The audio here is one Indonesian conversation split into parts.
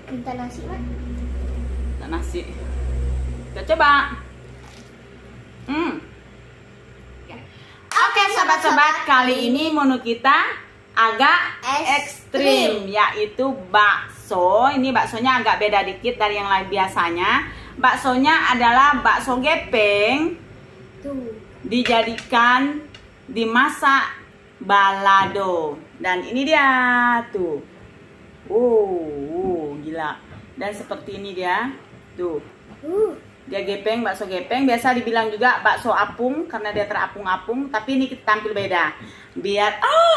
Minta nasi, Mak. Minta nasi. Kita coba. Oke, sobat-sobat, kali ini menu kita agak ekstrim, yaitu bakso. Ini baksonya agak beda dikit dari yang lain biasanya. Baksonya adalah bakso gepeng. Tuh. Dijadikan dimasak balado. Dan ini dia tuh. Gila. Dan seperti ini dia. Tuh. Dia gepeng, bakso gepeng. Biasa dibilang juga bakso apung karena dia terapung-apung. Tapi ini kita tampil beda. Biar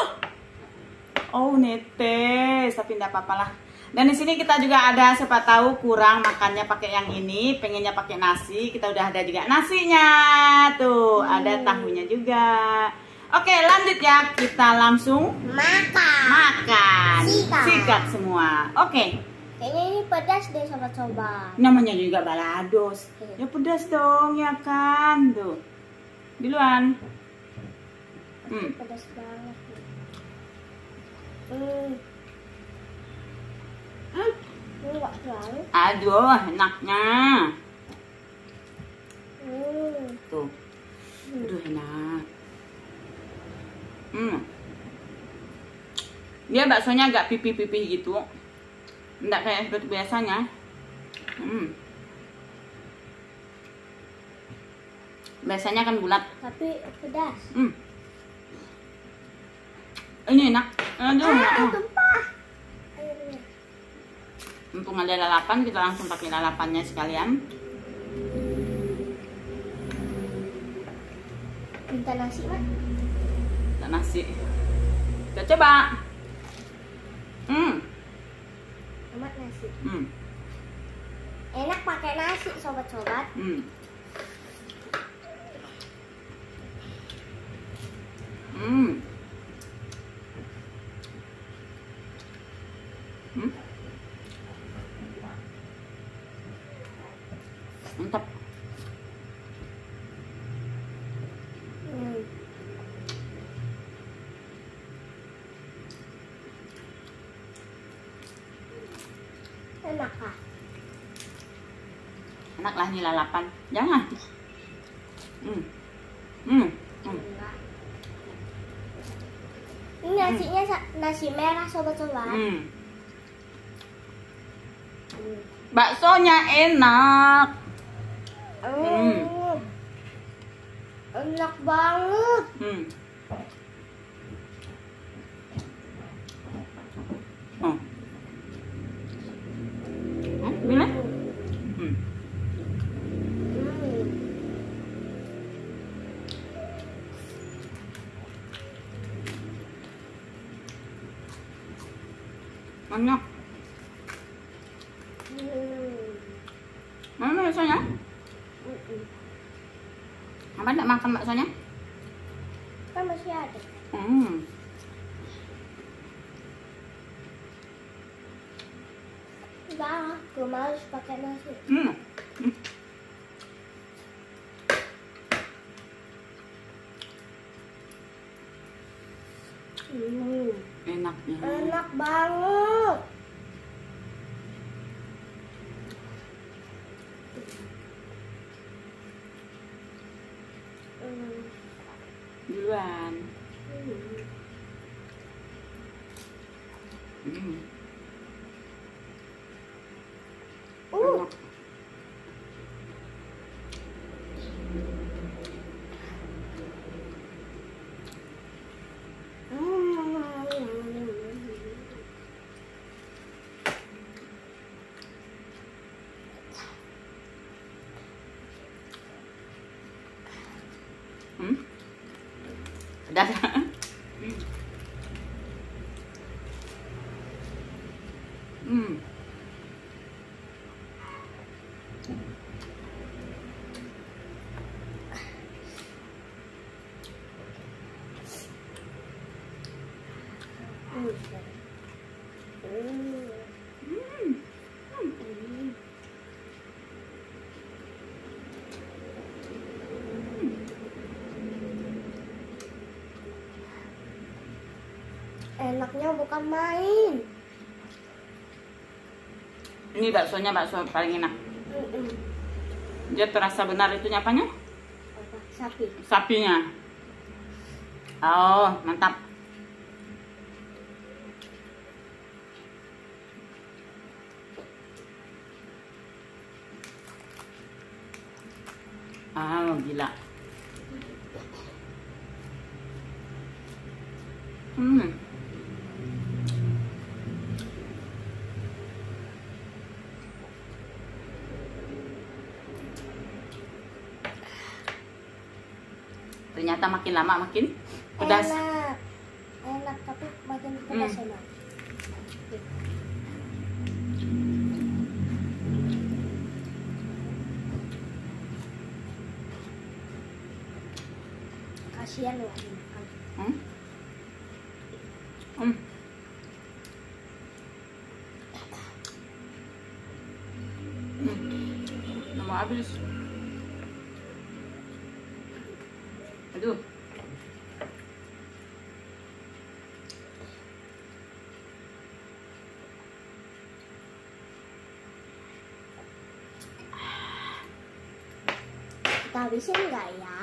netes, tapi enggak apa-apa lah. Dan di sini kita juga ada, siapa tahu kurang makannya pakai yang ini, pengennya pakai nasi. Kita udah ada juga nasinya. Tuh, ada tahunya juga. Oke, lanjut ya. Kita langsung makan. Sikat semua. Oke. Kayaknya ini pedas deh, sobat-sobat. Namanya juga balados. Ya pedas dong, ya kan? Tuh. Duluan. Pedas banget. Enggak terlalu. Aduh, enaknya. Tuh. Aduh, enak. Dia baksonya agak pipih-pipih gitu. Enggak kayak seperti biasanya. Biasanya kan bulat. Tapi pedas. Ini enak. Aduh, Tumpah. Airnya. mumpung ada lalapan, kita langsung pakai lalapannya sekalian. Minta nasi, Mak. Minta nasi. Kita coba. Amat nasi. Hmm. Enak pakai nasi, sobat-sobat. Hmm. Mantap. Enak kah? Enak lah ini lalapan. Jangan. Enggak. Ini nasinya nasi merah, sobat-sobat. Baksonya enak. Enak banget. Gimana? Enak. Mana baksonya? Apa enggak makan baksonya? Kan masih ada. Enggak, gue males pakai nasi. Enaknya. Enak banget. Duluan. Enak. Pedas. Enaknya bukan main. Ini baksonya bakso paling enak. Dia terasa benar itu apanya? Apa? Sapi. Sapinya. Oh, mantap. Ah, gila. Ternyata makin lama makin pedas. Enak. Enak tapi makin pedas enak. Kasihan loh dimakan. Udah mau habis. Aduh. Kita habisin nggak ya?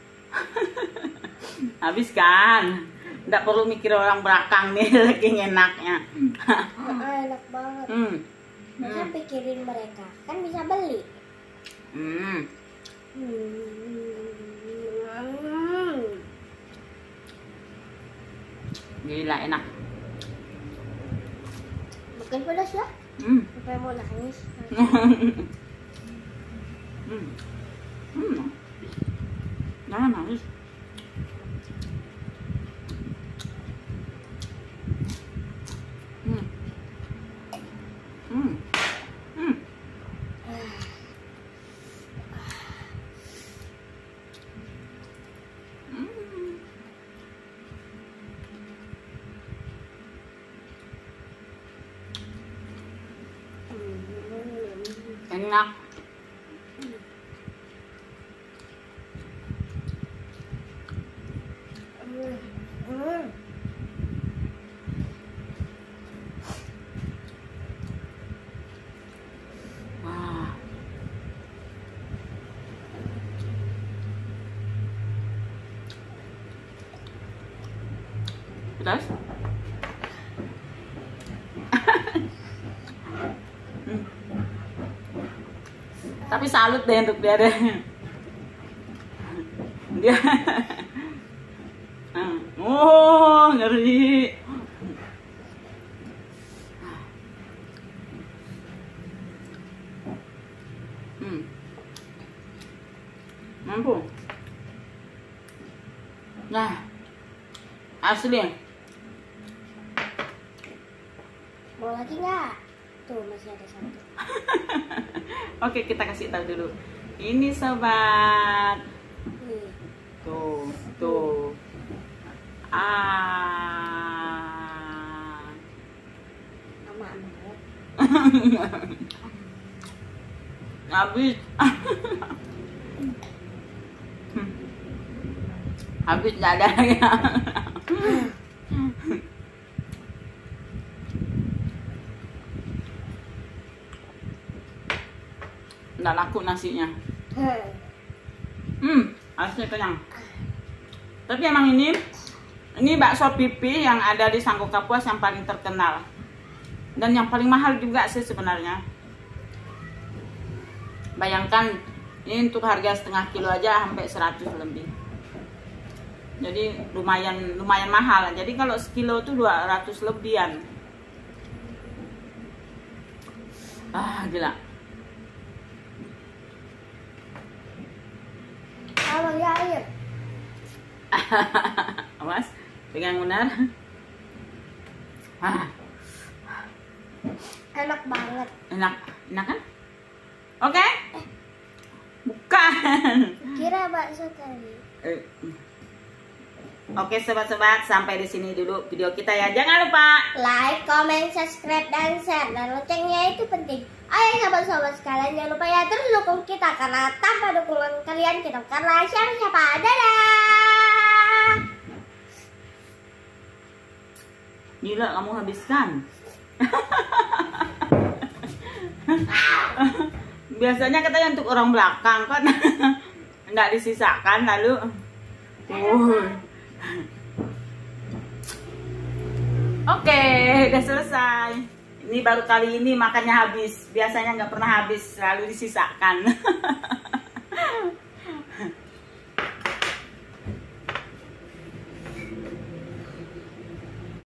Habis kan? Nggak perlu mikir orang belakang nih, saking enaknya. Enak banget. Masa pikirin mereka, kan bisa beli. Gila enak. Makin pedas ya? Sampai mau nangis. Jangan nangis. Enak. Wah. Pedas? Tapi salut deh untuk dia deh. Dia oh, ngeri. Mampu. Nah, asli. Mau lagi nggak? Tuh masih ada satu. Oke, kita kasih tahu dulu. Ini sobat. Nih. Tuh. Lama banget. Habis. Habis nggak ada lagi. Nggak laku nasinya. Harusnya kenyang. Tapi emang ini bakso pipi yang ada di Sangko Kapuas yang paling terkenal dan yang paling mahal juga sih sebenarnya. Bayangkan ini untuk harga setengah kilo aja sampai 100 lebih. Jadi lumayan mahal. Jadi kalau sekilo tuh 200 lebihan. Gila. Kalau ya air. Awas, pegang benar. Enak banget. Enak kan? Oke? Bukan. Kira bakso tadi. Oke sobat-sobat, sampai di sini dulu video kita ya. Jangan lupa Like, comment, subscribe, dan share. Dan loncengnya itu penting. Ayo sahabat-sahabat sekalian, jangan lupa ya terus dukung kita. Karena tanpa dukungan kalian kita bukanlah siapa-siapa. Dadah. Gila, kamu habiskan. Biasanya katanya untuk orang belakang kan. Enggak disisakan lalu. Oke, udah selesai. Ini baru kali ini makannya habis. Biasanya nggak pernah habis, selalu disisakan.